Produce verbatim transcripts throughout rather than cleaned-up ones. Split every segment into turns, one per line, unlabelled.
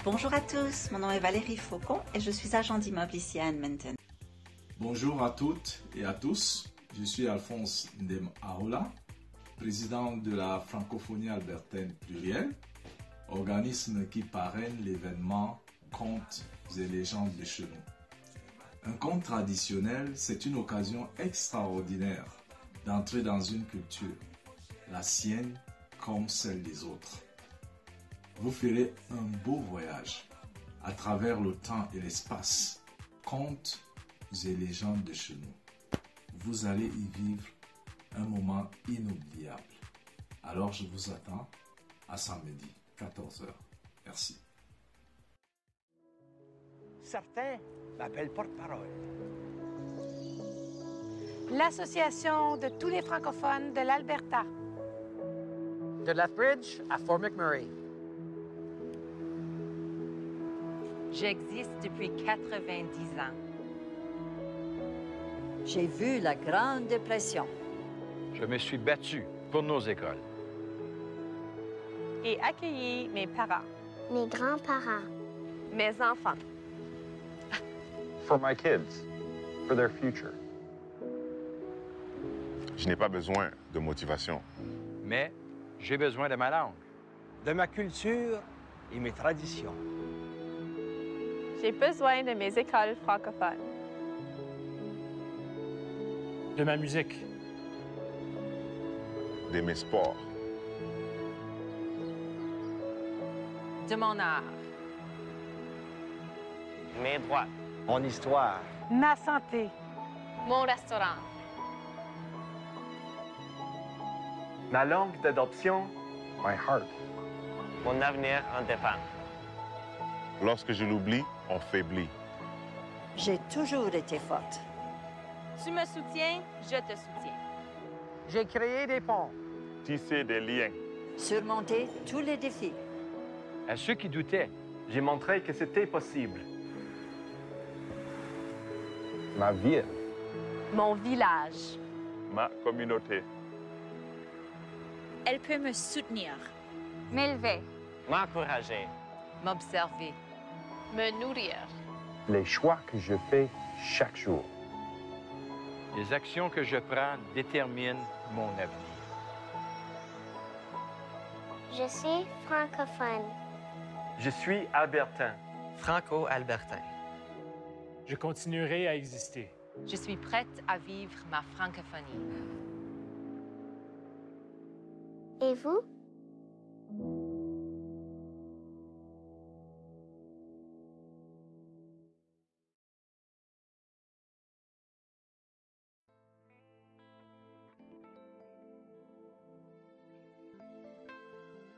Bonjour à tous, mon nom est Valérie Faucon et je suis agent d'immeuble ici à Edmonton.
Bonjour à toutes et à tous, je suis Alphonse Ndem Arola, président de la Francophonie albertaine plurielle, organisme qui parraine l'événement Contes et légendes de chez nous. Un conte traditionnel, c'est une occasion extraordinaire d'entrer dans une culture, la sienne comme celle des autres. Vous ferez un beau voyage à travers le temps et l'espace. Contes et légendes de chez nous. Vous allez y vivre un moment inoubliable. Alors je vous attends à samedi, quatorze heures. Merci.
Certains m'appellent porte-parole.
L'Association de tous les francophones de l'Alberta.
De Lethbridge à Fort McMurray.
J'existe depuis quatre-vingt-dix ans.
J'ai vu la Grande Dépression.
Je me suis battu pour nos écoles.
Et accueilli mes parents.
Mes grands-parents.
Mes enfants.
For my kids, for their future.
Je n'ai pas besoin de motivation.
Mais j'ai besoin de ma langue.
De ma culture et mes traditions.
J'ai besoin de mes écoles francophones.
De ma musique.
De mes sports.
De mon art.
Mes droits. Mon histoire.
Ma santé.
Mon restaurant.
Ma langue d'adoption.
My heart.
Mon avenir en dépend.
Lorsque je l'oublie, on faiblit.
J'ai toujours été forte.
Tu me soutiens, je te soutiens.
J'ai créé des ponts.
Tisser des liens.
Surmonter tous les défis.
À ceux qui doutaient,
j'ai montré que c'était possible.
Ma ville.
Mon village.
Ma communauté.
Elle peut me soutenir.
M'élever.
M'encourager.
M'observer.
Me nourrir.
Les choix que je fais chaque jour.
les actions que je prends déterminent mon avenir.
Je suis francophone.
Je suis albertain.
Franco-albertain.
Je continuerai à exister.
Je suis prête à vivre ma francophonie.
Et vous?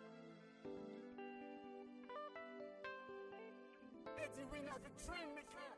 Eddie, we never dreamed this.